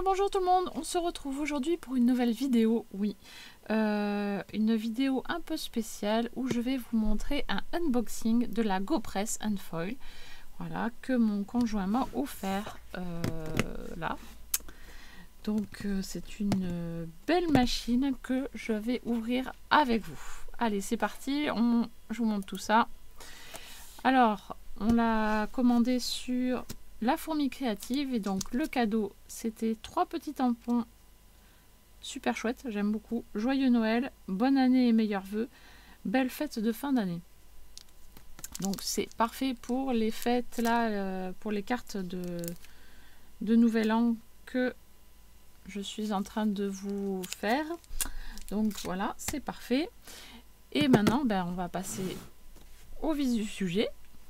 Bonjour tout le monde, on se retrouve aujourd'hui pour une nouvelle vidéo, une vidéo un peu spéciale où je vais vous montrer un unboxing de la GoPress Unfoil, voilà, que mon conjoint m'a offert là. Donc c'est une belle machine que je vais ouvrir avec vous. Allez, c'est parti, je vous montre tout ça. Alors, on l'a commandé sur La Fourmi Créative et donc le cadeau, c'était 3 petits tampons super chouettes, j'aime beaucoup. Joyeux Noël, bonne année et meilleurs vœux, belle fête de fin d'année. Donc c'est parfait pour les fêtes là, pour les cartes de Nouvel An que je suis en train de vous faire. Donc voilà, c'est parfait. Et maintenant, on va passer au vif du sujet.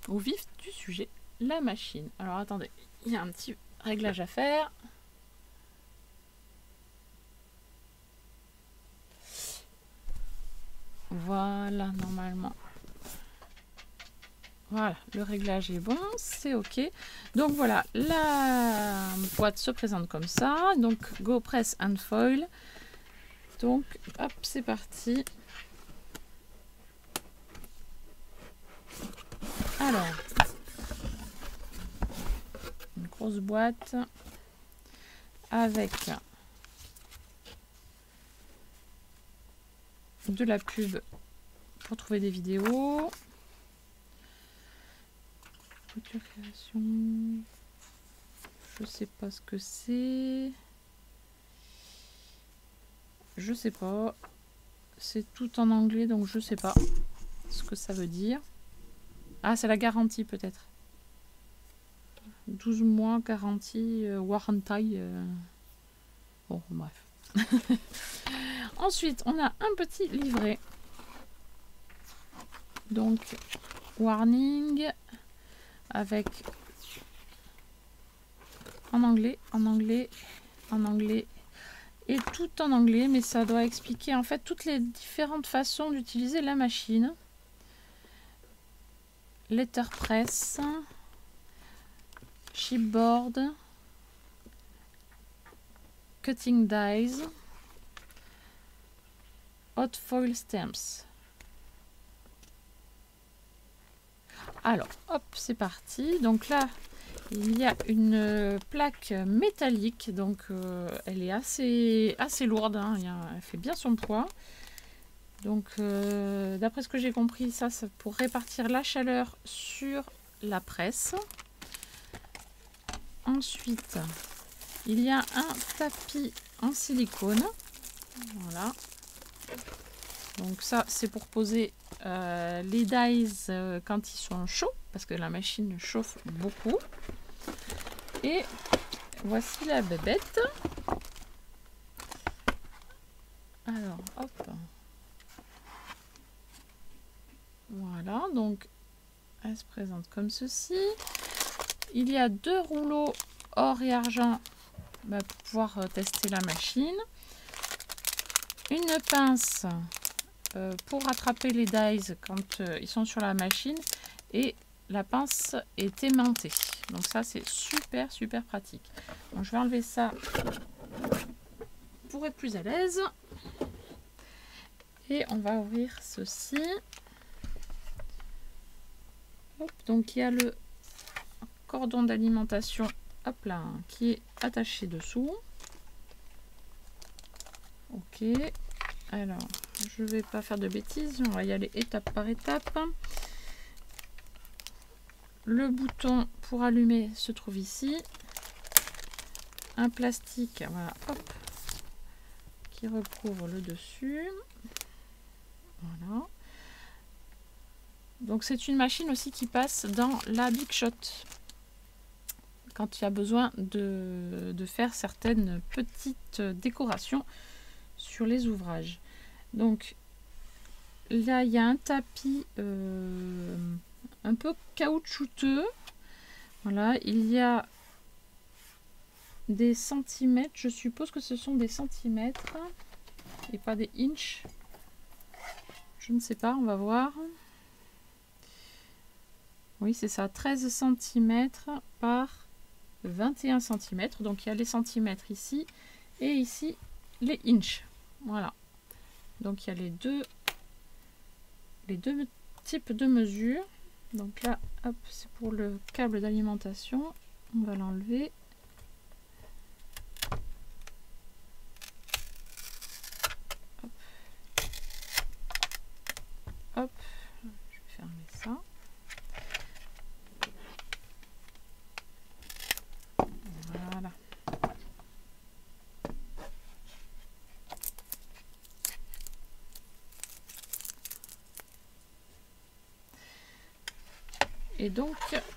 La machine. Alors attendez, il y a un petit réglage à faire. Voilà, normalement. Voilà, le réglage est bon, c'est ok. Donc voilà, la boîte se présente comme ça. Donc GoPress Unfoil. Donc hop, c'est parti. Alors, une grosse boîte avec de la pub pour trouver des vidéos. Couture création. Je sais pas ce que c'est. Je sais pas. C'est tout en anglais, donc je sais pas ce que ça veut dire. Ah, c'est la garantie peut-être. 12 mois garantie, warranty. Bon, bref. Ensuite, on a un petit livret. Donc, warning avec en anglais et tout en anglais, mais ça doit expliquer en fait toutes les différentes façons d'utiliser la machine. Letterpress, chipboard, cutting dies, hot foil stamps. Alors, hop, c'est parti. Donc là, il y a une plaque métallique, donc elle est assez lourde, hein, elle fait bien son poids. Donc, d'après ce que j'ai compris, ça pour répartir la chaleur sur la presse. Ensuite, il y a un tapis en silicone. Voilà. Donc ça, c'est pour poser les dies quand ils sont chauds, parce que la machine chauffe beaucoup. Et voici la bébête. Alors, hop. Voilà, donc elle se présente comme ceci. Il y a 2 rouleaux or et argent pour pouvoir tester la machine. Une pince pour attraper les dies quand ils sont sur la machine. Et la pince est aimantée. Donc ça, c'est super pratique. Donc je vais enlever ça pour être plus à l'aise. Et on va ouvrir ceci. Hop, donc il y a le cordon d'alimentation, hop là, qui est attaché dessous. Ok. Alors, je vais pas faire de bêtises, on va y aller étape par étape. Le bouton pour allumer se trouve ici. Un plastique, voilà, hop, qui recouvre le dessus. Voilà. Donc c'est une machine aussi qui passe dans la Big Shot quand il y a besoin de faire certaines petites décorations sur les ouvrages. Donc là il y a un tapis un peu caoutchouteux. Voilà, il y a des centimètres, je suppose que ce sont des centimètres et pas des inches. Je ne sais pas, on va voir. Oui, c'est ça, 13 cm par 21 cm. Donc il y a les centimètres ici et ici les inches. Voilà. Donc il y a les deux types de mesures. Donc là, hop, c'est pour le câble d'alimentation. On va l'enlever. Hop. Hop. Je vais fermer ça. Voilà. Et donc,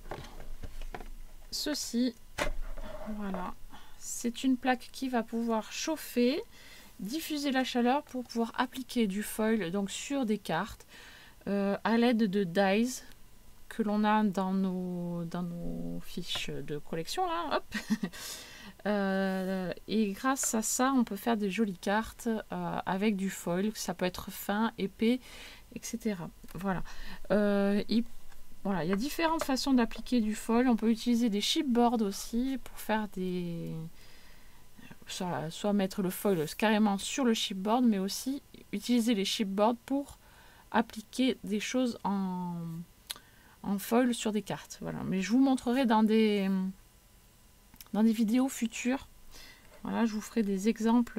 ceci, voilà, c'est une plaque qui va pouvoir chauffer, diffuser la chaleur pour pouvoir appliquer du foil donc sur des cartes à l'aide de dies que l'on a dans nos fiches de collection là, hop. Et grâce à ça, on peut faire des jolies cartes avec du foil. Ça peut être fin, épais, etc. Voilà. Voilà, il y a différentes façons d'appliquer du foil. On peut utiliser des chipboards aussi pour faire des... Soit mettre le foil carrément sur le chipboard, mais aussi utiliser les chipboards pour appliquer des choses en foil sur des cartes. Voilà, mais je vous montrerai dans des vidéos futures. Voilà, je vous ferai des exemples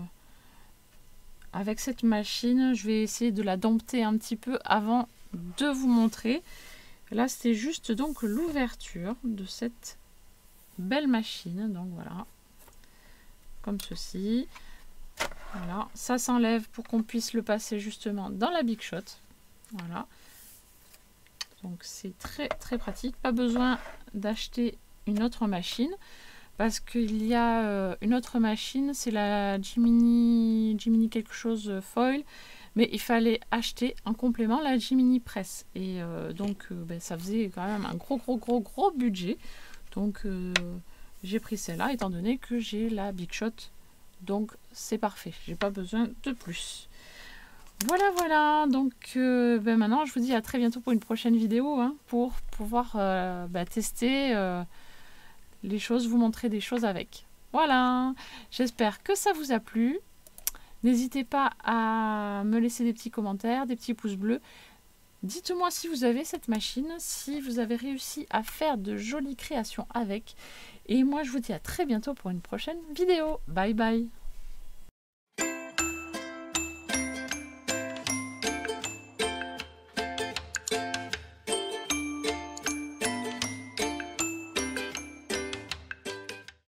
avec cette machine. Je vais essayer de la dompter un petit peu avant de vous montrer. Là, c'est juste donc l'ouverture de cette belle machine. Donc voilà, comme ceci. Voilà, ça s'enlève pour qu'on puisse le passer justement dans la Big Shot. Voilà. Donc c'est très très pratique. Pas besoin d'acheter une autre machine parce qu'il y a une autre machine, c'est la Jiminy quelque chose foil. Mais il fallait acheter en complément la Jiminy Press. Et donc, ça faisait quand même un gros budget. Donc, j'ai pris celle-là, étant donné que j'ai la Big Shot. Donc, c'est parfait. J'ai pas besoin de plus. Voilà. Donc, maintenant, je vous dis à très bientôt pour une prochaine vidéo. Hein, pour pouvoir tester les choses, vous montrer des choses avec. Voilà. J'espère que ça vous a plu. N'hésitez pas à me laisser des petits commentaires, des petits pouces bleus. Dites-moi si vous avez cette machine, si vous avez réussi à faire de jolies créations avec. Et moi, je vous dis à très bientôt pour une prochaine vidéo. Bye bye!